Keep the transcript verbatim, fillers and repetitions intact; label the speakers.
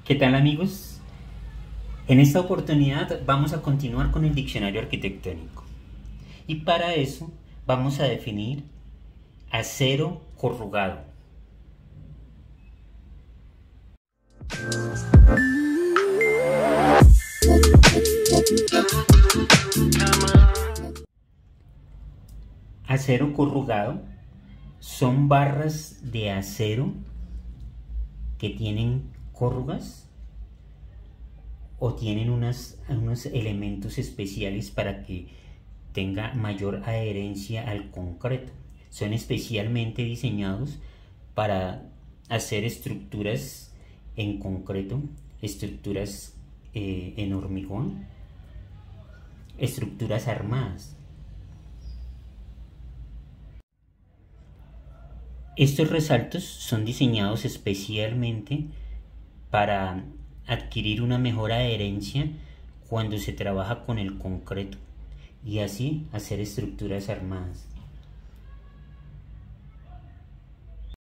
Speaker 1: ¿Qué tal, amigos? En esta oportunidad vamos a continuar con el diccionario arquitectónico y para eso vamos a definir acero corrugado. Acero corrugado son barras de acero que tienen corrugas o tienen unas, unos elementos especiales para que tenga mayor adherencia al concreto. Son especialmente diseñados para hacer estructuras en concreto, estructuras eh, en hormigón, estructuras armadas. Estos resaltos son diseñados especialmente para adquirir una mejor adherencia cuando se trabaja con el concreto y así hacer estructuras armadas.